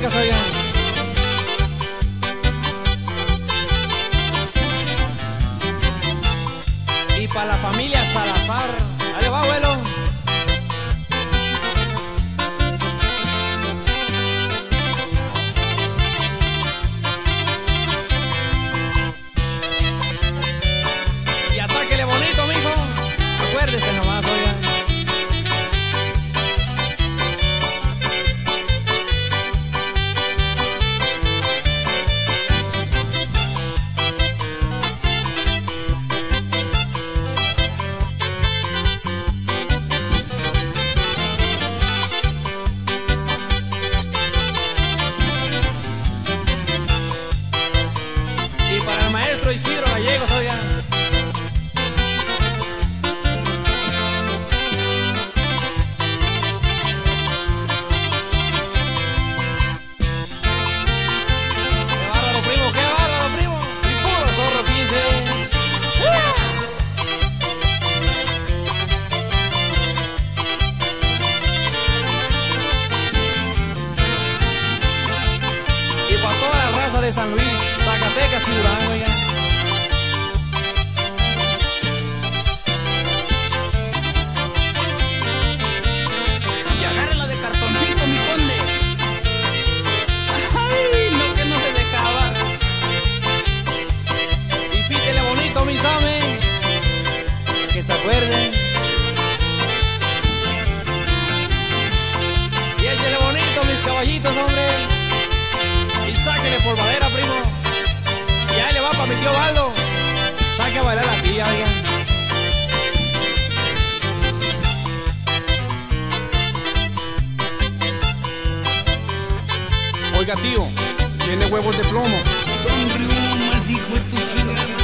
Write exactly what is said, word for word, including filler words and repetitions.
Zacatecas, oigan. Y para la familia Salazar, ahí va, abuelo. Y atáquele bonito, mijo. Acuérdese nomás, oigan. Y para el maestro Isidro Gallegos, oigan. Qué bárbaro, primo, qué bárbaro, primo. Y puro zorro quince. Y para toda la raza de San Luis, Zacatecas y Durango, oigan. Y agárrenla de cartoncito, mi conde. Ay, lo que no se dejaba. Y pítele bonito, mi Same, que se acuerden. Y échele bonito, mis caballitos, hombre. Y sáquele por madera, primo. Y ahí le va pa' mi tío Baldo. Saque a bailar la tía, oigan. Oiga, tío, tiene huevos de plomo. Son riumas, hijo de tu chingada.